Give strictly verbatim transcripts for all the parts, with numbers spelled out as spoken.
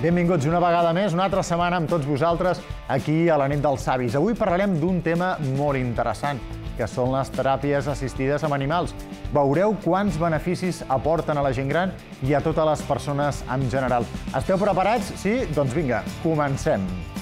Benvinguts una vegada més, una altra setmana amb tots vosaltres aquí a la nit dels savis. Avui parlarem d'un tema molt interessant, que són les teràpies assistides amb animals. Veureu quants beneficis aporten a la gent gran i a totes les persones en general. Esteu preparats? Sí? Doncs vinga, comencem.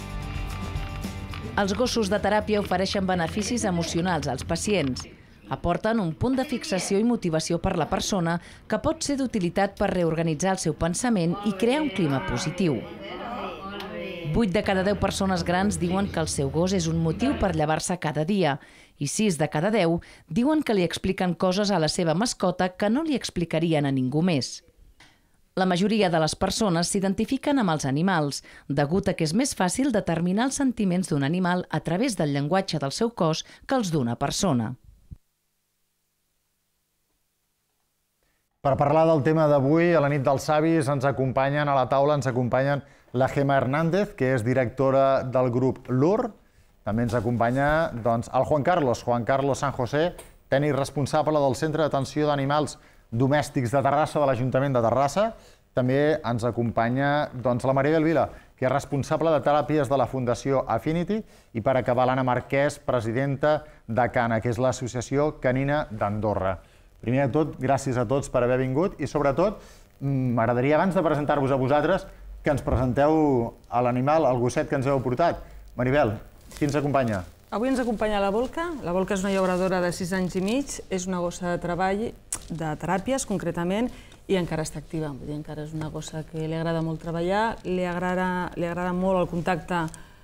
Els gossos de teràpia ofereixen beneficis emocionals als pacients. Aporten un punt de fixació i motivació per la persona que pot ser d'utilitat per reorganitzar el seu pensament i crear un clima positiu. vuit de cada deu persones grans diuen que el seu gos és un motiu per llevar-se cada dia i sis de cada deu diuen que li expliquen coses a la seva mascota que no li explicarien a ningú més. La majoria de les persones s'identifiquen amb els animals, degut a que és més fàcil determinar els sentiments d'un animal a través del llenguatge del seu cos que els d'una persona. Per parlar del tema d'avui, a la nit dels savis, ens acompanyen a la taula, ens acompanyen la Gemma Hernández, que és directora del grup L U R. També ens acompanya doncs, el Juan Carlos, Juan Carlos San José, tècnic responsable del Centre d'Atenció d'Animals Domèstics de Terrassa, de l'Ajuntament de Terrassa. També ens acompanya doncs, la Maribel Vila, que és responsable de teràpies de la Fundació Affinity, i per acabar l'Anna Marquès, presidenta de CANA, que és l'Associació Canina d'Andorra. Primer de tot, gràcies a tots per haver vingut i, sobretot, m'agradaria, abans de presentar-vos a vosaltres, que ens presenteu a l'animal, al gosset que ens heu portat. Maribel, qui ens acompanya? Avui ens acompanya la Volca. La Volca és una llauradora de sis anys i mig, és una gossa de treball, de teràpies concretament, i encara està activa. Vull dir, encara és una gossa que li agrada molt treballar, li agrada, li agrada molt el contacte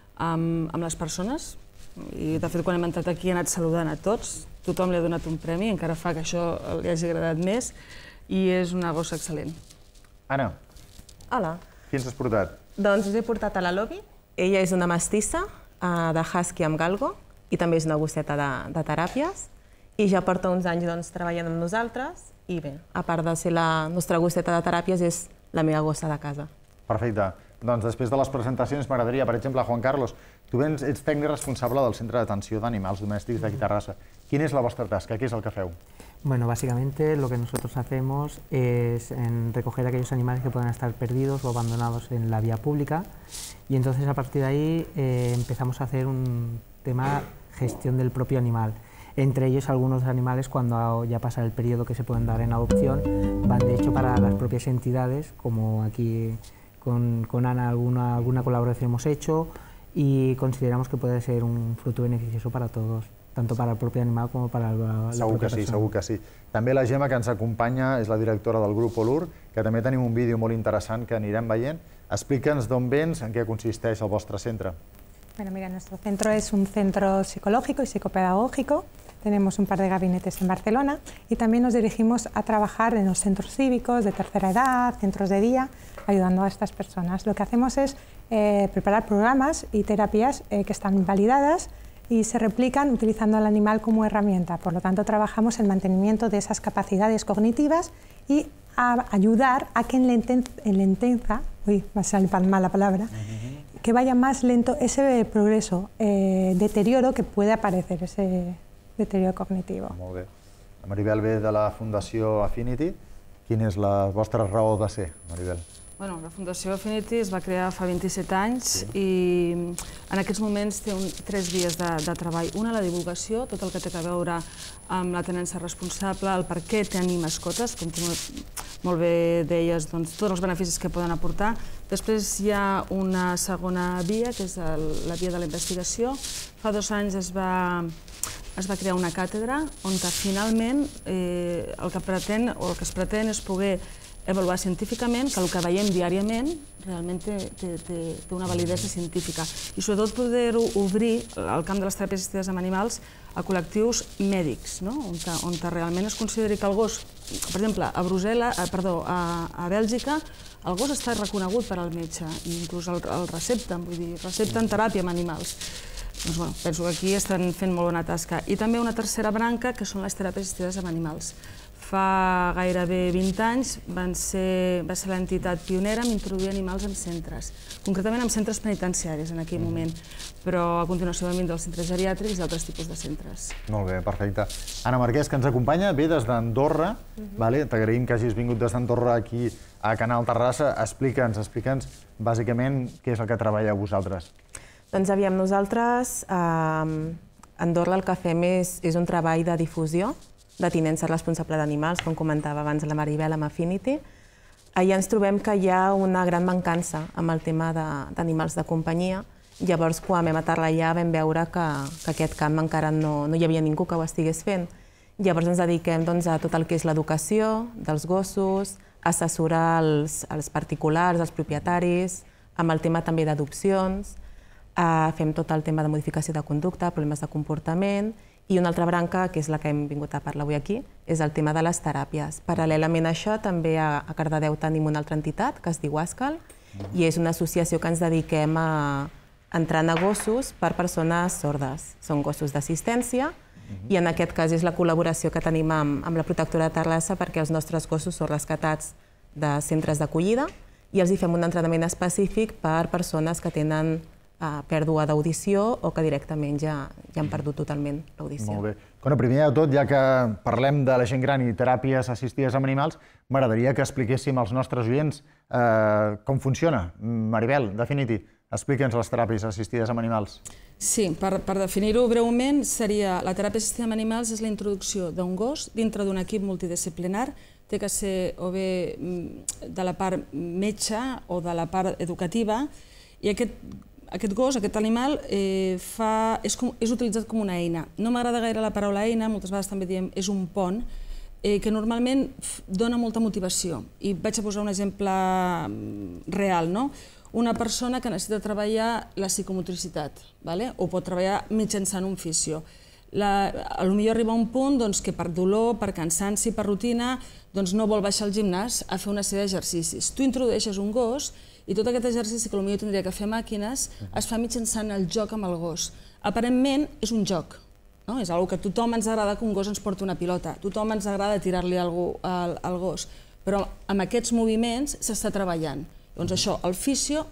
amb, amb les persones, i de fet quan hem entrat aquí ha anat saludant a tots, tothom li ha donat un premi, encara fa que això li hagi agradat més, i és una gossa excel·lent. Anna. Hola. Qui ens has portat? Doncs us he portat a la Lobi. Ella és una mestissa de husky amb galgo i també és una gosseta de, de teràpies i ja porta uns anys doncs, treballant amb nosaltres i bé, a part de ser la nostra gosseta de teràpies és la meva gossa de casa. Perfecte. Doncs després de les presentacions m'agradaria, per exemple, Juan Carlos, tu ets tècnic responsable del Centre d'Atenció d'Animals Domèstics d'aquí Terrassa. Quina és la vostra tasca? Què és el que feu? Bueno, básicamente lo que nosotros hacemos es en recoger aquellos animales que puedan estar perdidos o abandonados en la vía pública y entonces a partir de ahí eh, empezamos a hacer un tema gestión del propio animal. Entre ellos algunos animales cuando ya pasa el periodo que se pueden dar en adopción van de hecho para las propias entidades, como aquí con, con Ana alguna, alguna colaboración hemos hecho y consideramos que puede ser un fruto beneficioso para todos, tanto para el propi animal com per a la segur propia que sí, persona. segur que sí. També la Gemma, que ens acompanya, és la directora del grup L U R, que també tenim un vídeo molt interessant que anirem veient. Explica'ns d'on vens, en què consisteix el vostre centre. Bueno, mira, nuestro centro es un centro psicológico y psicopedagógico. Tenemos un par de gabinetes en Barcelona y también nos dirigimos a trabajar en los centros cívicos de tercera edad, centros de día, ayudando a estas personas. Lo que hacemos es eh, preparar programas y terapias eh, que están validadas y se replican utilizando al animal como herramienta. Por lo tanto, trabajamos el mantenimiento de esas capacidades cognitivas y a ayudar a que enlentenza, uy, me sale mal la palabra, uh-huh. que vaya más lento ese progreso, eh, deterioro que puede aparecer, ese deterioro cognitivo. Molt bé. La Maribel ve de la Fundació Affinity. Quina és la vostra raó de ser, Maribel? Bueno, la Fundació Affinity es va crear fa vint-i-set anys sí. i en aquests moments té un, tres vies de, de treball. Una, la divulgació, tot el que té a veure amb la tenença responsable, el per què tenir mascotes, com tu molt bé deies, doncs, tots els beneficis que poden aportar. Després hi ha una segona via, que és el, la via de la investigació. Fa dos anys es va, es va crear una càtedra on finalment eh, el que pretén o el que es pretén és poder avaluar científicament que el que veiem diàriament realment té, té, té, té una validesa científica i sobretot poder-ho obrir al camp de les teràpies assistides amb animals a col·lectius mèdics, no? on, te, on te realment es consideri que el gos, per exemple, a Brussel·les, perdó, a, a Bèlgica, el gos està reconegut per al metge i inclús el, el recepten, vull dir, recepten teràpia amb animals. Doncs, bueno, penso que aquí estan fent molt bona tasca. I també una tercera branca, que són les teràpies assistides amb animals. Fa gairebé vint anys van ser, va ser l'entitat pionera en introduir animals en centres, concretament en centres penitenciaris en aquell moment, però a continuació vam vindre als centres geriàtrics i altres tipus de centres. Molt bé, perfecte. Anna Marquès, que ens acompanya, ve des d'Andorra. T'agraïm que hagis vingut des d'Andorra aquí a Canal Terrassa. Explica'ns, explica'ns bàsicament què és el que treballeu vosaltres. Doncs aviam, nosaltres a Andorra el que fem és un treball de difusió de tinença responsable d'animals, com comentava abans la Maribel amb Affinity. Allà ens trobem que hi ha una gran mancança amb el tema d'animals de companyia. Llavors, quan vam aterrar allà, vam veure que aquest camp encara no hi havia ningú que ho estigués fent. Llavors ens dediquem a tot el que és l'educació dels gossos, assessorar els particulars, els propietaris, amb el tema també d'adopcions, fem tot el tema de modificació de conducta, problemes de comportament, i una altra branca, que és la que hem vingut a parlar avui aquí, és el tema de les teràpies. Paral·lelament a això, també a Cardedeu tenim una altra entitat, que es diu Ascal, i és una associació que ens dediquem a entrenar gossos per persones sordes. Són gossos d'assistència, i en aquest cas és la col·laboració que tenim amb la Protectora de Terrassa, perquè els nostres gossos són rescatats de centres d'acollida i els hi fem un entrenament específic per persones que tenen pèrdua d'audició o que directament ja han perdut totalment l'audició. Molt bé. Primer de tot, ja que parlem de la gent gran i teràpies assistides amb animals, m'agradaria que expliquéssim als nostres oients com funciona. Maribel, D'Affinity, explica'ns les teràpies assistides amb animals. Sí, per definir-ho breument, seria la teràpia assistida amb animals és la introducció d'un gos dintre d'un equip multidisciplinar. Té que ser o bé de la part metge o de la part educativa, i aquest Aquest gos, aquest animal, és utilitzat com una eina. No m'agrada gaire la paraula eina, moltes vegades també diem és un pont, que normalment dona molta motivació. I vaig a posar un exemple real. Una persona que necessita treballar la psicomotricitat, o pot treballar mitjançant un fisio. Potser arriba a un punt que per dolor, per cansanci, per rutina, no vol baixar al gimnàs a fer una sèrie d'exercicis. Tu introdueixes un gos i tot aquest exercici que potser tindria que fer màquines es fa mitjançant el joc amb el gos. Aparentment és un joc, és una cosa que a tothom ens agrada que un gos ens porti una pilota, a tothom ens agrada tirar-li alguna cosa al gos, però amb aquests moviments s'està treballant. Doncs això, el fisio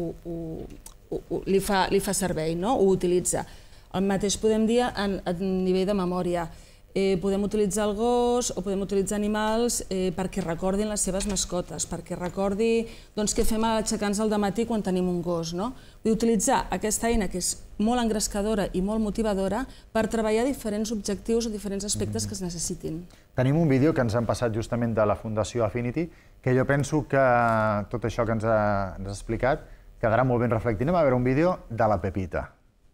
li fa servei, ho utilitza. El mateix podem dir a nivell de memòria. Podem utilitzar el gos o podem utilitzar animals perquè recordin les seves mascotes, perquè recordi què fem a aixecar-nos al dematí quan tenim un gos. Vull utilitzar aquesta eina que és molt engrescadora i molt motivadora per treballar diferents objectius o diferents aspectes que es necessitin. Tenim un vídeo que ens han passat justament de la Fundació Affinity, que jo penso que tot això que ens has explicat quedarà molt ben reflectit. Anem a veure un vídeo de la Pepita.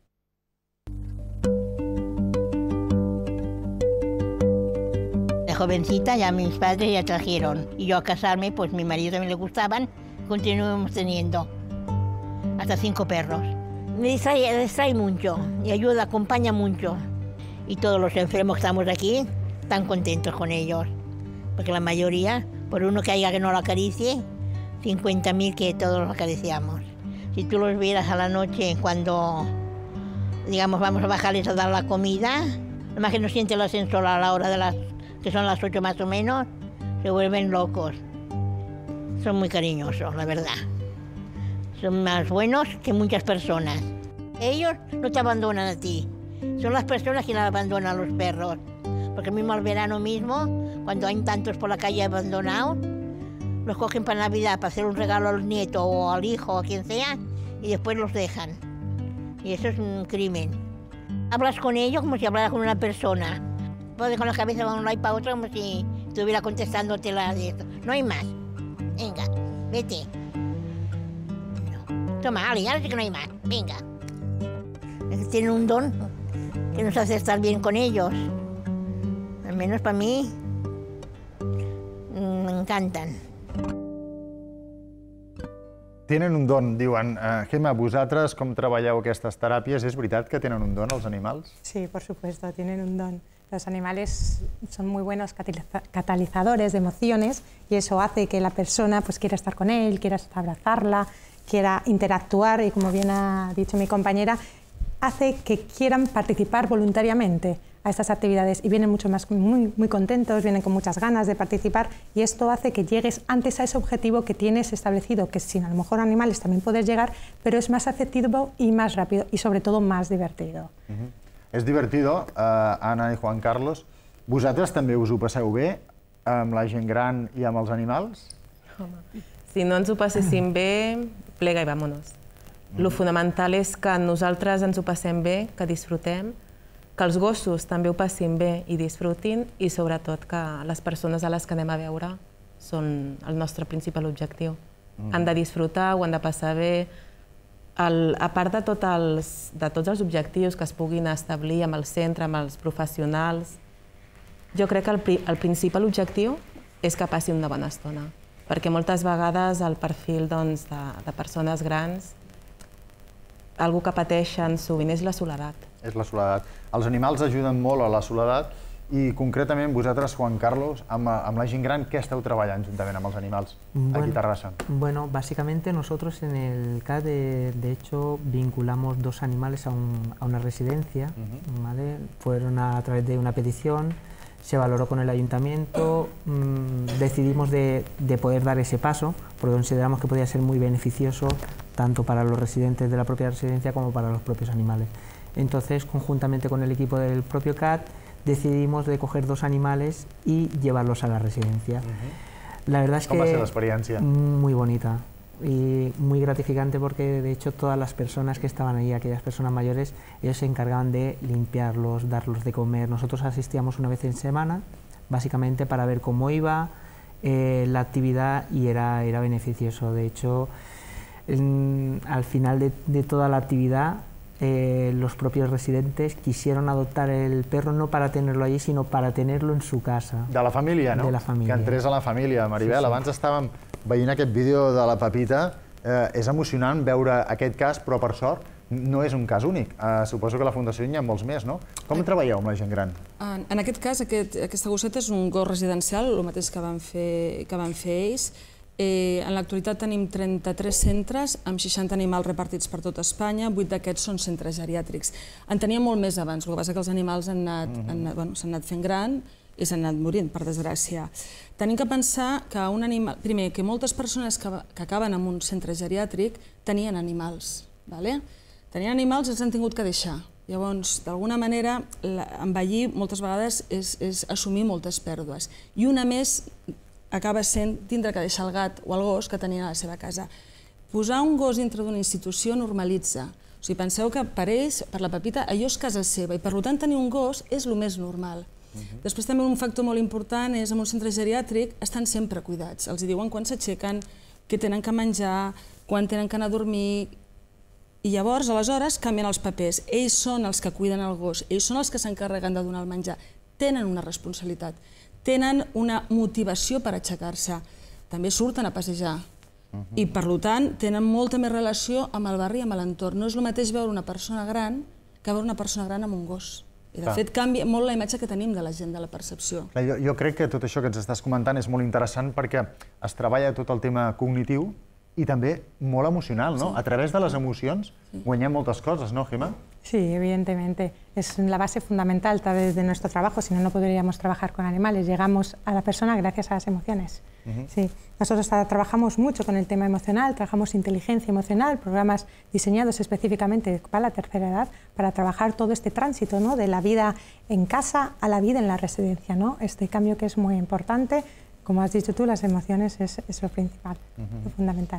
Jovencita, ya mis padres ya trajeron. Y yo a casarme, pues mi marido también le gustaban, continuamos teniendo hasta cinco perros. Me distrae, distrae mucho y ayuda, acompaña mucho. Y todos los enfermos que estamos aquí están contentos con ellos. Porque la mayoría, por uno que haya que no lo acaricie, cincuenta mil que todos los acariciamos. Si tú los vieras a la noche cuando, digamos, vamos a bajarles a dar la comida, nada más que no siente el ascensor a la hora de las que son las ocho más o menos, se vuelven locos. Son muy cariñosos, la verdad. Son más buenos que muchas personas. Ellos no te abandonan a ti, son las personas quienes abandonan a los perros. Porque mismo al verano mismo, cuando hay tantos por la calle abandonados, los cogen para Navidad, para hacer un regalo al nieto o al hijo o a quien sea, y después los dejan. Y eso es un crimen. Hablas con ellos como si hablaras con una persona. Puedes con la cabeza de un lado y para otro como si estuviera contestándote la de esto. No hay más. Venga, vete. No. Toma, Ali, ahora sí que no hay más. Venga. Tienen un don que nos hace estar bien con ellos. Al menos para mí, me encantan. Tenen un don, diuen. Gemma, vosaltres com treballeu aquestes teràpies, és veritat que tenen un don els animals? Sí, por supuesto, tienen un don. Los animales son muy buenos catalizadores de emociones y eso hace que la persona pues, quiera estar con él, quiera abrazarla, quiera interactuar y, como bien ha dicho mi compañera, hace que quieran participar voluntariamente a estas actividades y vienen mucho más, muy, muy contentos, vienen con muchas ganas de participar y esto hace que llegues antes a ese objetivo que tienes establecido, que sin a lo mejor animales también puedes llegar, pero es más efectivo y más rápido y sobre todo más divertido. Uh-huh. És divertido, uh, Anna i Juan Carlos. Vosaltres també us ho passeu bé amb la gent gran i amb els animals? Si no ens ho passéssim bé, plega i vámonos. Lo fonamental és que nosaltres ens ho passem bé, que disfrutem, que els gossos també ho passin bé i disfrutin i sobretot que les persones a les que anem a veure són el nostre principal objectiu. Han de disfrutar, ho han de passar bé. A part de tots els objectius que es puguin establir amb el centre, amb els professionals, jo crec que el principal objectiu és que passi una bona estona, perquè moltes vegades el perfil de persones grans, algú que pateixen sovint és la soledat. És la soledat. Els animals ajuden molt a la soledat i concretament vosaltres, Juan Carlos, amb la gent gran, què esteu treballant juntament amb els animals aquí a Terrassa? Bueno, básicamente nosotros en el C A D, de hecho, vinculamos dos animales a una residencia, ¿vale? Fueron a través de una petición, se valoró con el ayuntamiento, mmm, decidimos de, de poder dar ese paso, porque consideramos que podía ser muy beneficioso tanto para los residentes de la propia residencia como para los propios animales. Entonces, conjuntamente con el equipo del propio C A D, decidimos de coger dos animales y llevarlos a la residencia. Uh-huh. La verdad es ¿Cómo que... va a ser la experiencia? Muy bonita y muy gratificante porque de hecho todas las personas que estaban ahí, aquellas personas mayores, ellos se encargaban de limpiarlos, darlos de comer. Nosotros asistíamos una vez en semana, básicamente para ver cómo iba eh, la actividad y era, era beneficioso. De hecho, en, al final de, de toda la actividad, Eh, los propios residentes quisieron adoptar el perro no para tenerlo allí, sino para tenerlo en su casa. De la família, no? De la família. Que entrés a la família. Maribel, sí, sí. Abans estàvem veient aquest vídeo de la Pepita. Eh, és emocionant veure aquest cas, però per sort no és un cas únic. Eh, suposo que a la Fundació n'hi ha molts més, no? Com treballeu amb la gent gran? En, en aquest cas, aquest, aquesta gosseta és un gos residencial, el mateix que van fer, que van fer ells. Eh, en l'actualitat tenim trenta-tres centres amb seixanta animals repartits per tot Espanya, vuit d'aquests són centres geriàtrics. En teníem molt més abans, el que passa que els animals han anat, mm-hmm. han anat, bueno, s'han anat fent gran i s'han anat morint, per desgràcia. Tenim que pensar que un animal... Primer, que moltes persones que, que acaben en un centre geriàtric tenien animals. Vale? Tenien animals i els han tingut que deixar. Llavors, d'alguna manera, envellir moltes vegades és, és assumir moltes pèrdues. I una més acaba sent tindre que deixar el gat o el gos que tenien a la seva casa. Posar un gos dintre d'una institució normalitza. O sigui, penseu que per ells, per la Pepita, allò és casa seva i per tant tenir un gos és el més normal. Uh-huh. Després també un factor molt important és en un centre geriàtric estan sempre cuidats. Els diuen quan s'aixequen, què tenen que menjar, quan tenen que anar a dormir. I llavors, aleshores, canvien els papers. Ells són els que cuiden el gos, ells són els que s'encarreguen de donar el menjar. Tenen una responsabilitat. Tenen una motivació per aixecar-se, també surten a passejar i per tant tenen molta més relació amb el barri i amb l'entorn. No és el mateix veure una persona gran que veure una persona gran amb un gos. I de fet canvia molt la imatge que tenim de la gent, de la percepció. Jo, jo crec que tot això que ens estàs comentant és molt interessant perquè es treballa tot el tema cognitiu i també molt emocional, ¿no? Sí. A través de les emocions sí. guanyem moltes coses, ¿no, Gemma? Sí, evidentemente. Es la base fundamental tal vez de nuestro trabajo, si no, no podríamos trabajar con animales. Llegamos a la persona gracias a las emociones. Uh-huh. Sí. Nosotros trabajamos mucho con el tema emocional, trabajamos inteligencia emocional, programas diseñados específicamente para la tercera edad, para trabajar todo este tránsito, ¿no? De la vida en casa a la vida en la residencia, ¿no? Este cambio que es muy importante. Como has dicho tú, las emociones es, es lo principal, uh-huh. lo fundamental.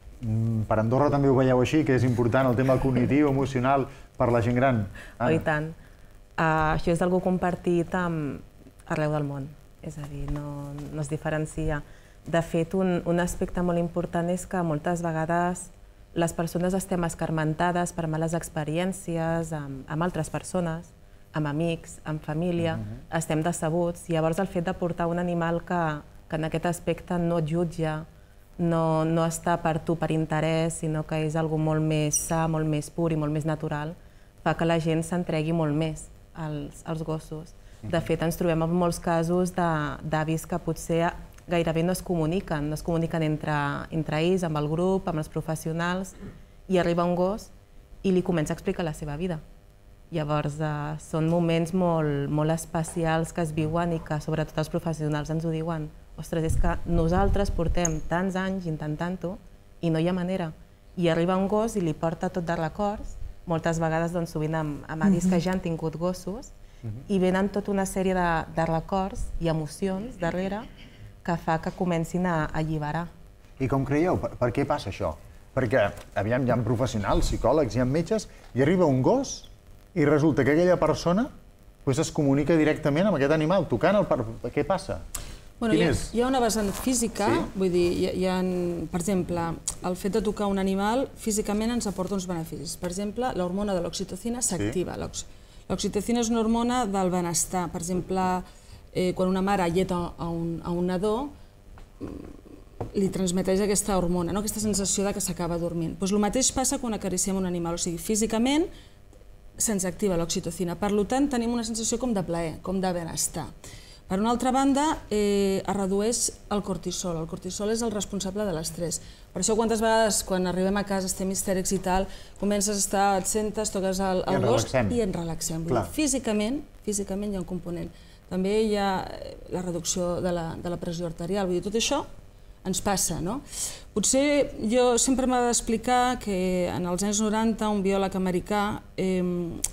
Mm, per Andorra també ho veieu així, que és important el tema cognitiu, emocional, per la gent gran? Oh, i tant. Uh, això és algo compartit amb arreu del món, és a dir, no, no es diferencia. De fet, un, un aspecte molt important és que moltes vegades les persones estem escarmentades per males experiències amb, amb altres persones, amb amics, amb família, uh-huh. estem decebuts. Llavors, el fet de portar un animal que, que en aquest aspecte no et jutja, no, no està per tu per interès, sinó que és algo molt més sa, molt més pur i molt més natural, fa que la gent s'entregui molt més als, als gossos. De fet, ens trobem en molts casos d'avis que potser gairebé no es comuniquen, no es comuniquen entre, entre ells, amb el grup, amb els professionals, i arriba un gos i li comença a explicar la seva vida. Llavors, eh, són moments molt, molt especials que es viuen i que sobretot els professionals ens ho diuen. Ostres, és que nosaltres portem tants anys intentant-ho i no hi ha manera. I arriba un gos i li porta tot de records, moltes vegades doncs, sovint amb, amb avis que ja han tingut gossos, i venen tota una sèrie de, de records i emocions darrere que fa que comencin a alliberar I com creieu? Per, per què passa això? Perquè, aviam, hi ha professionals, psicòlegs, hi ha metges, i arriba un gos i resulta que aquella persona pues, es comunica directament amb aquest animal, tocant el... Per... Què passa? Bueno, hi, ha, hi ha una vessant física, sí? Vull dir, hi ha, hi ha, per exemple, el fet de tocar un animal físicament ens aporta uns beneficis. Per exemple, l'hormona de l'oxitocina s'activa. Sí. L'oxitocina és una hormona del benestar. Per exemple, eh, quan una mare alleta a un, a un nadó, li transmeteix aquesta hormona, no? Aquesta sensació de que s'acaba dormint. Pues el mateix passa quan acariciem un animal, o sigui, físicament se'ns activa l'oxitocina. Per tant, tenim una sensació com de plaer, com de benestar. Per una altra banda, eh, es redueix el cortisol. El cortisol és el responsable de l'estrès. Per això, quantes vegades, quan arribem a casa, estem histèrics i tal, comences a estar, et sentes, toques el, el gos i ens relaxem. Físicament, físicament hi ha un component. També hi ha la reducció de la, de la pressió arterial. Vull dir, tot això ens passa, no? Potser jo sempre m'ha d'explicar que en els anys noranta un biòleg americà, eh,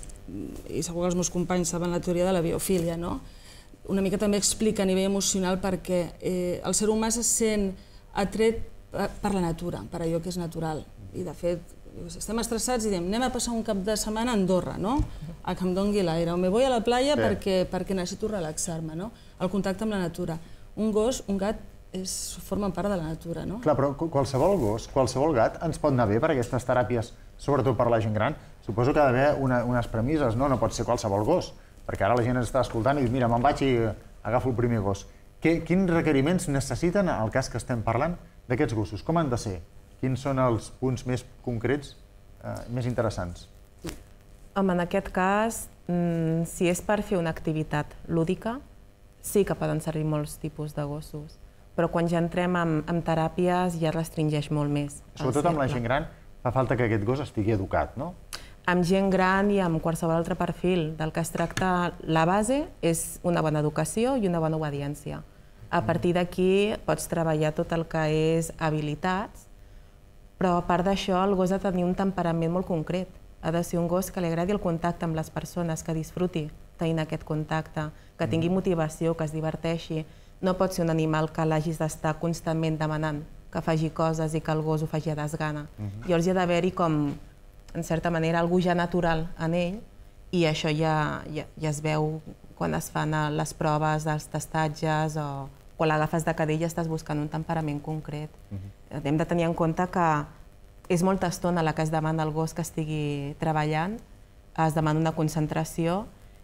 i segur que els meus companys saben la teoria de la biofília, no? Una mica també explica a nivell emocional perquè eh, el ser humà se sent atret per la natura, per allò que és natural. I de fet, estem estressats i diem anem a passar un cap de setmana a Andorra, no? A que em doni l'aire, o me voy a la playa sí. perquè, perquè necessito relaxar-me, no? El contacte amb la natura. Un gos, un gat, és, formen part de la natura, no? Clar, però qualsevol gos, qualsevol gat ens pot anar bé per aquestes teràpies, sobretot per la gent gran. Suposo que ha d'haver una, unes premisses, no? No pot ser qualsevol gos, perquè ara la gent ens està escoltant i diu, mira, me'n vaig i agafo el primer gos. Que, quins requeriments necessiten, en el cas que estem parlant, d'aquests gossos? Com han de ser? Quins són els punts més concrets, eh, més interessants? Home, en aquest cas, mmm, si és per fer una activitat lúdica, sí que poden servir molts tipus de gossos. Però quan ja entrem en, en teràpies ja restringeix molt més. Sobretot amb la gent gran fa falta que aquest gos estigui educat, no? Amb gent gran i amb qualsevol altre perfil. Del que es tracta, la base és una bona educació i una bona obediència. A partir d'aquí pots treballar tot el que és habilitats, però a part d'això el gos ha de tenir un temperament molt concret. Ha de ser un gos que li agradi el contacte amb les persones, que disfruti tenint aquest contacte, que tingui motivació, que es diverteixi. No pot ser un animal que l'hagis d'estar constantment demanant que faci coses i que el gos ho faci a desgana. Llavors hi ha d'haver-hi com, en certa manera, algú ja natural en ell i això ja, ja, ja es veu quan es fan les proves dels testatges o quan l'agafes de cadell estàs buscant un temperament concret. Hem de tenir en compte que és molta estona la que es demana al gos que estigui treballant, es demana una concentració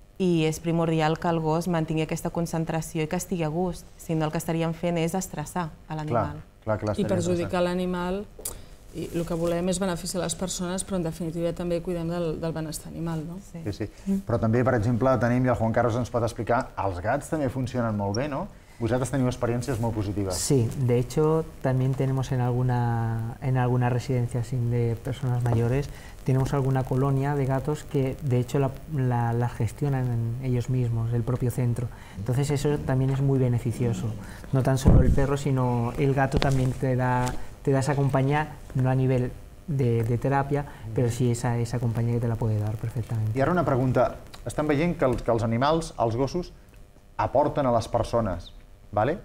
i és primordial que el gos mantingui aquesta concentració i que estigui a gust, si no el que estaríem fent és estressar a l'animal. I perjudicar l'animal, i el que volem és beneficiar les persones, però en definitiva també cuidem del, del benestar animal, no? Sí, sí. Però també, per exemple, tenim, i el Juan Carlos ens pot explicar, els gats també funcionen molt bé, no? Vosotros teniu experiencias muy positivas. Sí, de hecho también tenemos en alguna, en alguna residencia de personas mayores, tenemos alguna colonia de gatos que de hecho la, la, la gestionan ellos mismos, el propio centro. Entonces eso también es muy beneficioso. No tan solo el perro, sino el gato también te da, te da esa compañía, no a nivel de, de terapia, pero sí esa, esa compañía que te la puede dar perfectamente. I ara una pregunta. Estem veient que els, que els animals, els gossos, aporten a les persones. Vale?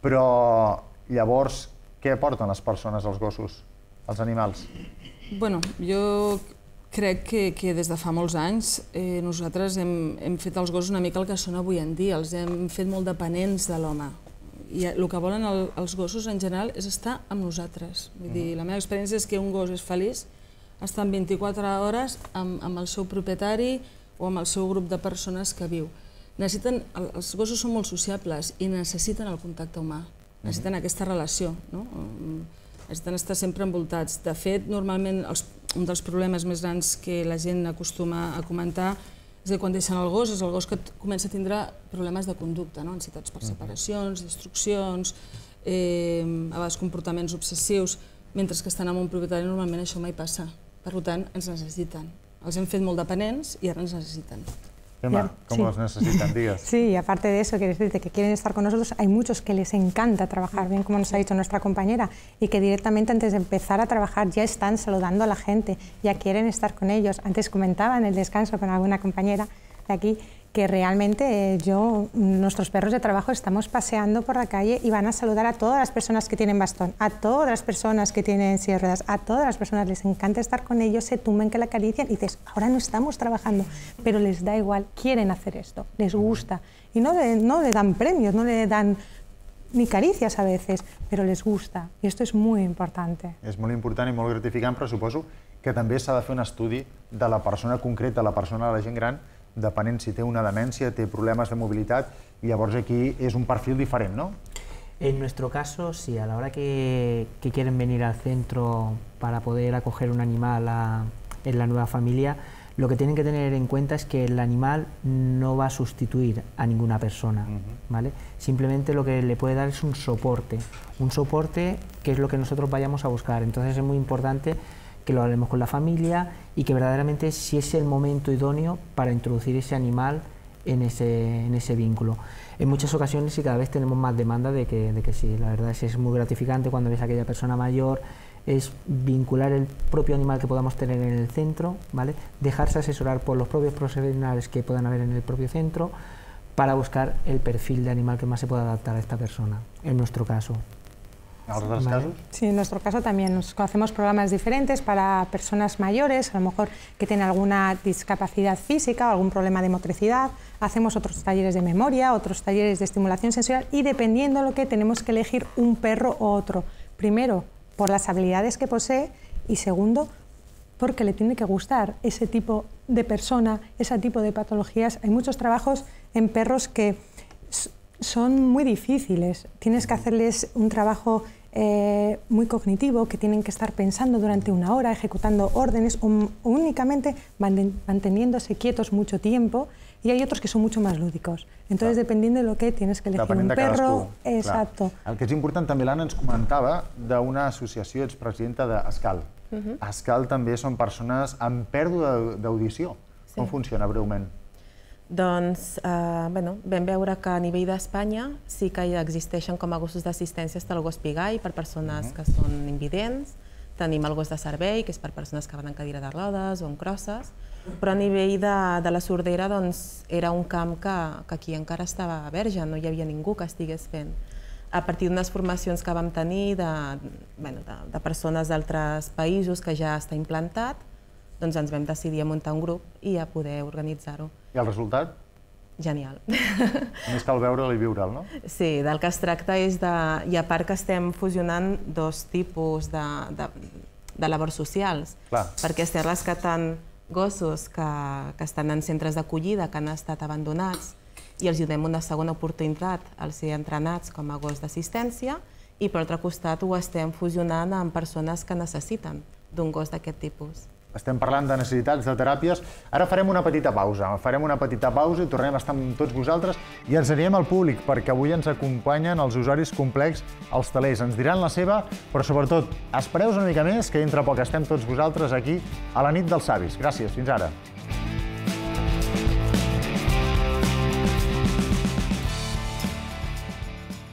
Però llavors, què aporten les persones als gossos, als animals? Bueno, jo crec que, que des de fa molts anys eh, nosaltres hem, hem fet els gossos una mica el que són avui en dia, els hem fet molt dependents de l'home. I el que volen el, els gossos en general és estar amb nosaltres. Vull dir, la meva experiència és que un gos és feliç estant vint-i-quatre hores amb, amb el seu propietari o amb el seu grup de persones que viu. Necessiten, els gossos són molt sociables i necessiten el contacte humà, necessiten aquesta relació, no? Necessiten estar sempre envoltats. De fet, normalment els, un dels problemes més grans que la gent acostuma a comentar és que quan deixen el gos és el gos que comença a tindre problemes de conducta, no? Ansietats per separacions, destruccions, eh, a vegades comportaments obsessius, mentre que estan amb un propietari normalment això mai passa. Per tant, ens necessiten. Els hem fet molt dependents i ara ens necessiten. Emma, ¿cómo los necesitan? Digas. Sí, y aparte de eso, quiero decirte que quieren estar con nosotros, hay muchos que les encanta trabajar, bien como nos ha dicho nuestra compañera, y que directamente antes de empezar a trabajar ya están saludando a la gente, ya quieren estar con ellos. Antes comentaba en el descanso con alguna compañera de aquí que realmente eh, yo, nuestros perros de trabajo estamos paseando por la calle y van a saludar a todas las personas que tienen bastón, a todas las personas que tienen silla de ruedas, a todas las personas, les encanta estar con ellos, se tumben, que la acarician y dices, ahora no estamos trabajando, pero les da igual, quieren hacer esto, les gusta y no le, no le dan premios, no le dan ni caricias a veces, però les gusta, i esto és molt important. És molt important i molt gratificant, però suposo que també s'ha de fer un estudi de la persona concreta, la persona de la gent gran, depenent si té una demència, té problemes de mobilitat, i llavors aquí és un perfil diferent, ¿no? En nuestro caso, sí, a la hora que, que quieren venir al centro para poder acoger un animal a, en la nueva familia, lo que tienen que tener en cuenta es que el animal no va a sustituir a ninguna persona, ¿vale? Simplemente lo que le puede dar es un soporte, un soporte que es lo que nosotros vayamos a buscar. Entonces es muy importante que lo hablemos con la familia y que verdaderamente si es el momento idóneo para introducir ese animal en ese, en ese vínculo. En muchas ocasiones y cada vez tenemos más demanda de que, de que sí, la verdad es que es muy gratificante cuando ves a aquella persona mayor, es vincular el propio animal que podamos tener en el centro, ¿vale? Dejarse asesorar por los propios profesionales que puedan haber en el propio centro para buscar el perfil de animal que más se pueda adaptar a esta persona, en nuestro caso. ¿En otros ¿Vale? casos? Sí, en nuestro caso también nos hacemos programas diferentes para personas mayores, a lo mejor que tienen alguna discapacidad física o algún problema de motricidad. Hacemos otros talleres de memoria, otros talleres de estimulación sensorial y dependiendo de lo que tenemos que elegir un perro u otro. Primero, por las habilidades que posee y segundo, porque le tiene que gustar ese tipo de persona, ese tipo de patologías. Hay muchos trabajos en perros que son muy difíciles. Tienes que hacerles un trabajo eh, muy cognitivo, que tienen que estar pensando durante una hora, ejecutando órdenes o, o únicamente manteniéndose quietos mucho tiempo. Y hay otros que son mucho más lúdicos. Entonces, clar, dependiendo de lo que tienes que elegir depenent un perro... Exacto. Clar. El que és important, també l'Anna ens comentava d'una associació, ets presidenta d'Escal. Uh -huh. Escal també són persones amb pèrdua d'audició. Sí. Com funciona breument? Doncs, eh, bueno, vam veure que a nivell d'Espanya sí que existeixen com a gossos d'assistència el gos Pigai per persones uh -huh. que són invidents, tenim el gos de servei, que és per persones que van en cadira de rodes o en crosses, però a nivell de, de la sordera doncs, era un camp que, que aquí encara estava verge, no hi havia ningú que estigués fent. A partir d'unes formacions que vam tenir de, bueno, de, de persones d'altres països que ja està implantat, doncs ens vam decidir a muntar un grup i a poder organitzar-ho. I el resultat? Genial. Només cal veure'l i viure'l, no? Sí, del que es tracta és de... I a part que estem fusionant dos tipus de, de, de labors socials, clar, perquè estem rescatant gossos que, que estan en centres d'acollida, que han estat abandonats, i els donem una segona oportunitat al ser entrenats com a gos d'assistència, i per altre costat ho estem fusionant amb persones que necessiten d'un gos d'aquest tipus. Estem parlant de necessitats de teràpies. Ara farem una petita pausa. Farem una petita pausa i tornem a estar amb tots vosaltres i ens anirem al públic, perquè avui ens acompanyen els usuaris Complex, els telers. Ens diran la seva, però sobretot, espereu una mica més, que entre poc estem tots vosaltres aquí a la nit dels savis. Gràcies, fins ara.